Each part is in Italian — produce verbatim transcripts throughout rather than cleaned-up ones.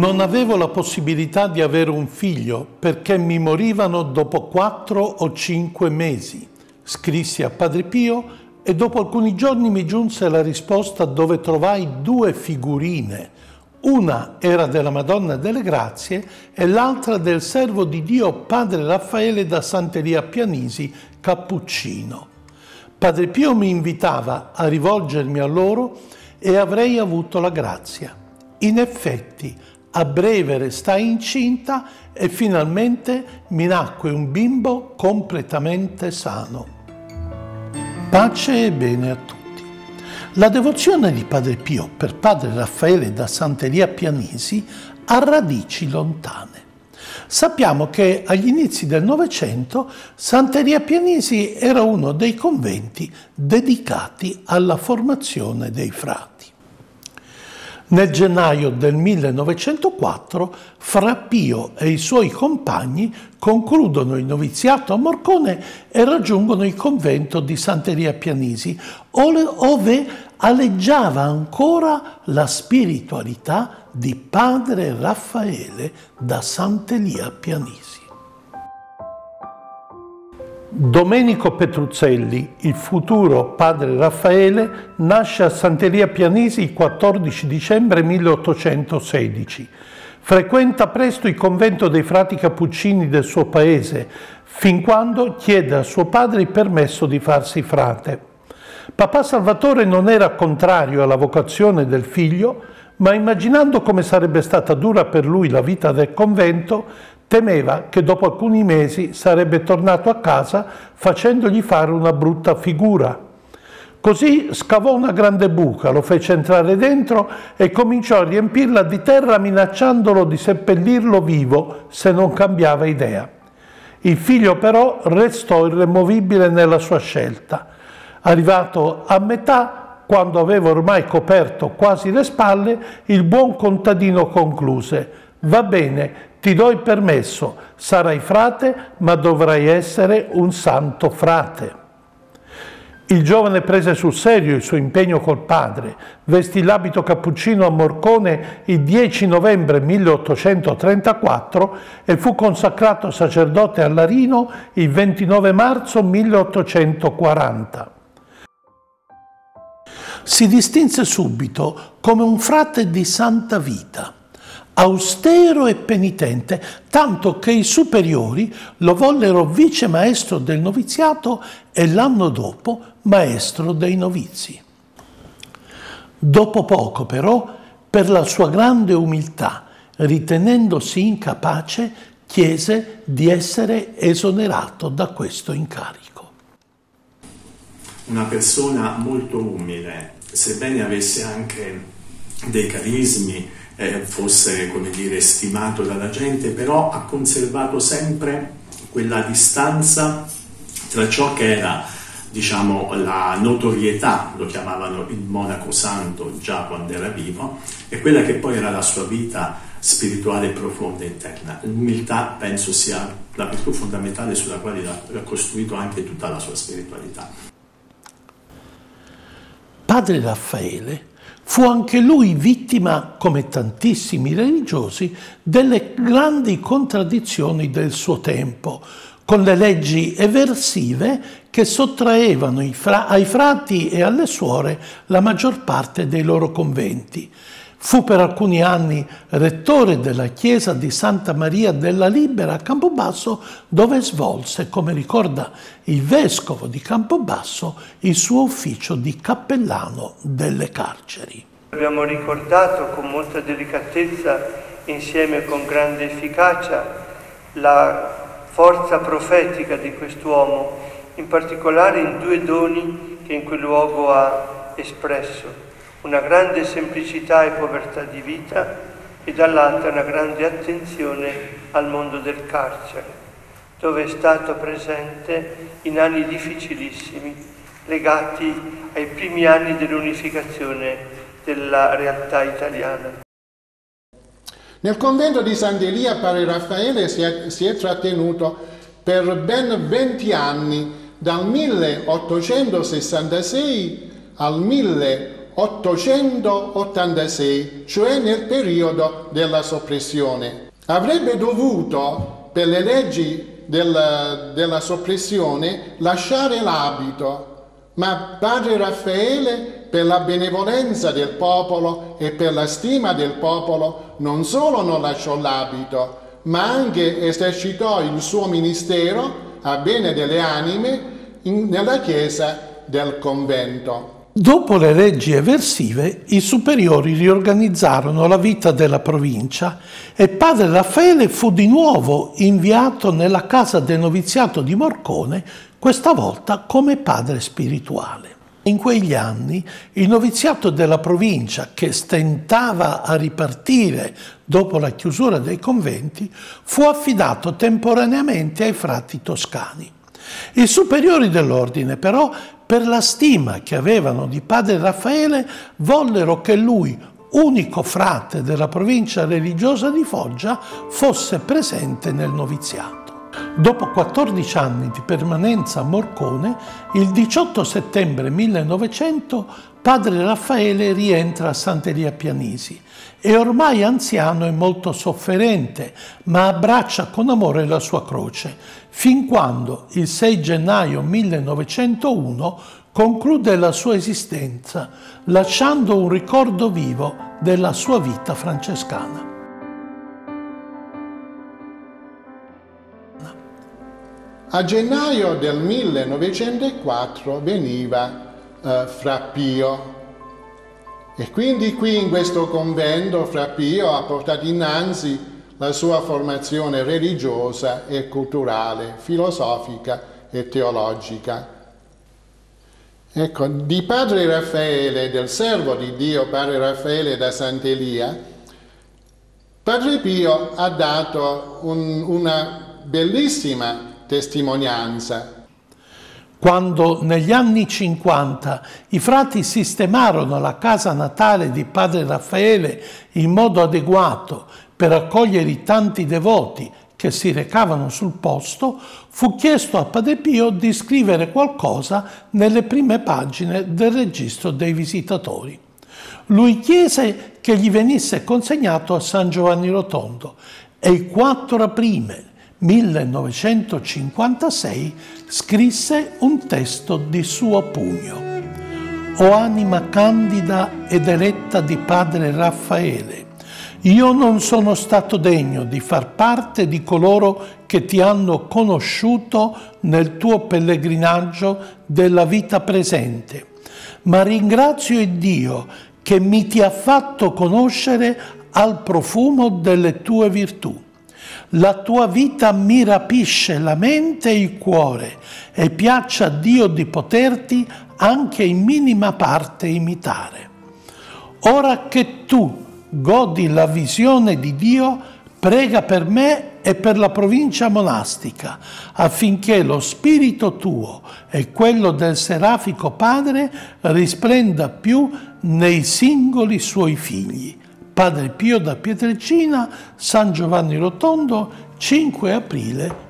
Non avevo la possibilità di avere un figlio perché mi morivano dopo quattro o cinque mesi. Scrissi a Padre Pio e dopo alcuni giorni mi giunse la risposta dove trovai due figurine. Una era della Madonna delle Grazie e l'altra del servo di Dio Padre Raffaele da Sant'Elia Pianisi, cappuccino. Padre Pio mi invitava a rivolgermi a loro e avrei avuto la grazia. In effetti, a breve restai incinta e finalmente mi nacque un bimbo completamente sano. Pace e bene a tutti. La devozione di Padre Pio per Padre Raffaele da Sant'Elia Pianisi ha radici lontane. Sappiamo che agli inizi del Novecento Sant'Elia Pianisi era uno dei conventi dedicati alla formazione dei frati. Nel gennaio del millenovecentoquattro, Fra Pio e i suoi compagni concludono il noviziato a Morcone e raggiungono il convento di Sant'Elia Pianisi, ove aleggiava ancora la spiritualità di Padre Raffaele da Sant'Elia Pianisi. Domenico Petruzzelli, il futuro Padre Raffaele, nasce a Sant'Elia Pianisi il quattordici dicembre milleottocentosedici. Frequenta presto il convento dei frati cappuccini del suo paese, fin quando chiede a suo padre il permesso di farsi frate. Papà Salvatore non era contrario alla vocazione del figlio, ma immaginando come sarebbe stata dura per lui la vita del convento, temeva che dopo alcuni mesi sarebbe tornato a casa facendogli fare una brutta figura. Così scavò una grande buca, lo fece entrare dentro e cominciò a riempirla di terra minacciandolo di seppellirlo vivo se non cambiava idea. Il figlio però restò irremovibile nella sua scelta. Arrivato a metà, quando aveva ormai coperto quasi le spalle, il buon contadino concluse: «Va bene, ti do il permesso, sarai frate, ma dovrai essere un santo frate». Il giovane prese sul serio il suo impegno col padre, vestì l'abito cappuccino a Morcone il dieci novembre milleottocentotrentaquattro e fu consacrato sacerdote a Larino il ventinove marzo milleottocentoquaranta. Si distinse subito come un frate di santa vita, austero e penitente, tanto che i superiori lo vollero vice maestro del noviziato e l'anno dopo maestro dei novizi. Dopo poco però, per la sua grande umiltà, ritenendosi incapace, chiese di essere esonerato da questo incarico. Una persona molto umile, sebbene avesse anche dei carismi, eh, fosse, come dire, stimato dalla gente, però ha conservato sempre quella distanza tra ciò che era, diciamo, la notorietà, lo chiamavano il monaco santo già quando era vivo, e quella che poi era la sua vita spirituale profonda interna. L'umiltà penso sia la virtù fondamentale sulla quale ha costruito anche tutta la sua spiritualità. Padre Raffaele fu anche lui vittima, come tantissimi religiosi, delle grandi contraddizioni del suo tempo, con le leggi eversive che sottraevano ai frati e alle suore la maggior parte dei loro conventi. Fu per alcuni anni rettore della chiesa di Santa Maria della Libera a Campobasso, dove svolse, come ricorda il vescovo di Campobasso, il suo ufficio di cappellano delle carceri. Abbiamo ricordato con molta delicatezza, insieme con grande efficacia, la forza profetica di quest'uomo, in particolare in due doni che in quel luogo ha espresso: una grande semplicità e povertà di vita e dall'altra una grande attenzione al mondo del carcere, dove è stato presente in anni difficilissimi legati ai primi anni dell'unificazione della realtà italiana. Nel convento di Sant'Elia Padre Raffaele si è, si è trattenuto per ben venti anni, dal milleottocentosessantasei al milleottocentosessantasette, ottocentottantasei, cioè nel periodo della soppressione. Avrebbe dovuto, per le leggi della, della soppressione, lasciare l'abito, ma padre Raffaele, per la benevolenza del popolo e per la stima del popolo, non solo non lasciò l'abito, ma anche esercitò il suo ministero a bene delle anime in, nella chiesa del convento. Dopo le leggi eversive, i superiori riorganizzarono la vita della provincia e padre Raffaele fu di nuovo inviato nella casa del noviziato di Morcone, questa volta come padre spirituale. In quegli anni il noviziato della provincia, che stentava a ripartire dopo la chiusura dei conventi, fu affidato temporaneamente ai frati toscani. I superiori dell'ordine, però, per la stima che avevano di padre Raffaele, vollero che lui, unico frate della provincia religiosa di Foggia, fosse presente nel noviziato. Dopo quattordici anni di permanenza a Morcone, il diciotto settembre millenovecento padre Raffaele rientra a Sant'Elia Pianisi. È ormai anziano e molto sofferente, ma abbraccia con amore la sua croce, fin quando il sei gennaio millenovecentouno conclude la sua esistenza, lasciando un ricordo vivo della sua vita francescana. A gennaio del millenovecentoquattro veniva eh, Fra Pio, e quindi qui in questo convento Fra Pio ha portato innanzi la sua formazione religiosa e culturale, filosofica e teologica. Ecco, di padre Raffaele, del servo di Dio padre Raffaele da Sant'Elia, padre Pio ha dato un, una bellissima testimonianza. Quando negli anni cinquanta i frati sistemarono la casa natale di padre Raffaele in modo adeguato per accogliere i tanti devoti che si recavano sul posto, fu chiesto a padre Pio di scrivere qualcosa nelle prime pagine del registro dei visitatori. Lui chiese che gli venisse consegnato a San Giovanni Rotondo e il quattro aprile millenovecentocinquantasei scrisse un testo di suo pugno. O anima candida ed eletta di padre Raffaele, io non sono stato degno di far parte di coloro che ti hanno conosciuto nel tuo pellegrinaggio della vita presente, ma ringrazio il Dio che mi ti ha fatto conoscere al profumo delle tue virtù. La tua vita mi rapisce la mente e il cuore e piaccia a Dio di poterti anche in minima parte imitare. Ora che tu godi la visione di Dio, prega per me e per la provincia monastica, affinché lo spirito tuo e quello del Serafico Padre risplenda più nei singoli suoi figli. Padre Pio da Pietrelcina, San Giovanni Rotondo, cinque aprile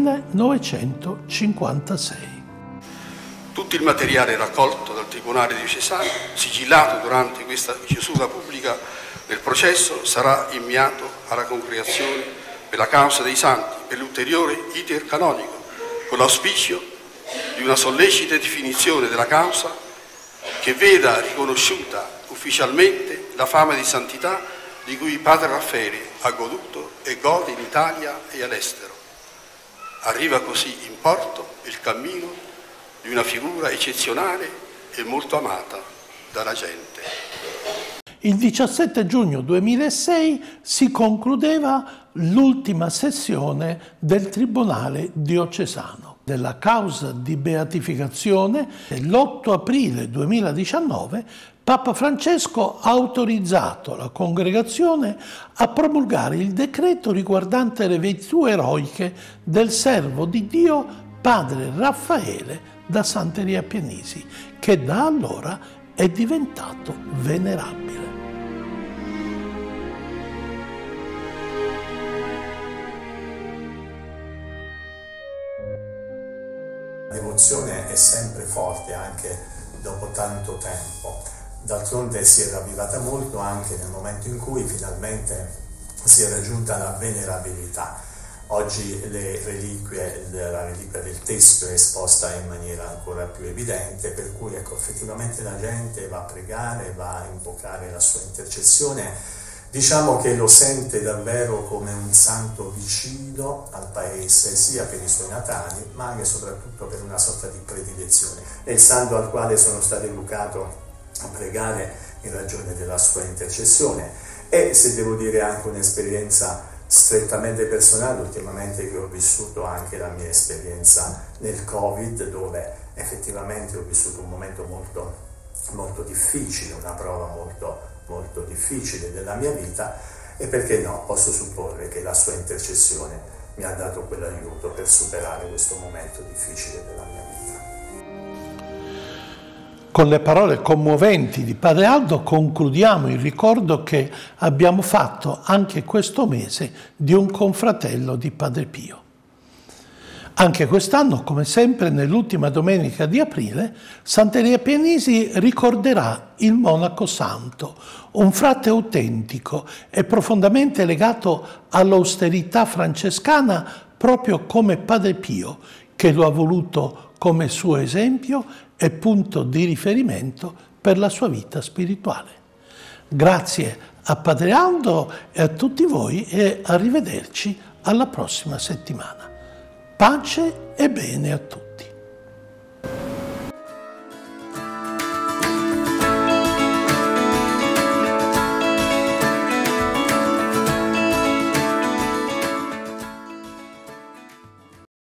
millenovecentocinquantasei. Tutto il materiale raccolto dal Tribunale diocesano, sigillato durante questa chiusura pubblica del processo, sarà inviato alla Congregazione per la causa dei santi per l'ulteriore iter canonico, con l'auspicio di una sollecita definizione della causa che veda riconosciuta ufficialmente la fama di santità di cui padre Raffaele ha goduto e gode in Italia e all'estero. Arriva così in porto il cammino di una figura eccezionale e molto amata dalla gente. Il diciassette giugno duemilasei si concludeva l'ultima sessione del Tribunale diocesano della causa di beatificazione. L'otto aprile duemiladiciannove Papa Francesco ha autorizzato la Congregazione a promulgare il decreto riguardante le virtù eroiche del servo di Dio padre Raffaele da Sant'Elia Pianisi, che da allora è diventato venerabile. L'emozione è sempre forte anche dopo tanto tempo, D'altronde si è ravvivata molto anche nel momento in cui finalmente si è raggiunta la venerabilità. Oggi le reliquie, la reliquia del testo è esposta in maniera ancora più evidente, per cui ecco, effettivamente la gente va a pregare, va a invocare la sua intercessione, diciamo che lo sente davvero come un santo vicino al paese, sia per i suoi natali, ma anche e soprattutto per una sorta di predilezione. È il santo al quale sono stato educato a pregare in ragione della sua intercessione e, se devo dire, anche un'esperienza strettamente personale ultimamente, che ho vissuto anche la mia esperienza nel Covid, dove effettivamente ho vissuto un momento molto, molto difficile, una prova molto, molto difficile della mia vita, e perché no, posso supporre che la sua intercessione mi ha dato quell'aiuto per superare questo momento difficile della mia vita. Con le parole commoventi di Padre Aldo concludiamo il ricordo che abbiamo fatto anche questo mese di un confratello di Padre Pio. Anche quest'anno, come sempre, nell'ultima domenica di aprile, Sant'Elia Pianisi ricorderà il monaco santo, un frate autentico e profondamente legato all'austerità francescana, proprio come Padre Pio, che lo ha voluto come suo esempio e punto di riferimento per la sua vita spirituale. Grazie a Padre Aldo e a tutti voi e arrivederci alla prossima settimana. Pace e bene a tutti.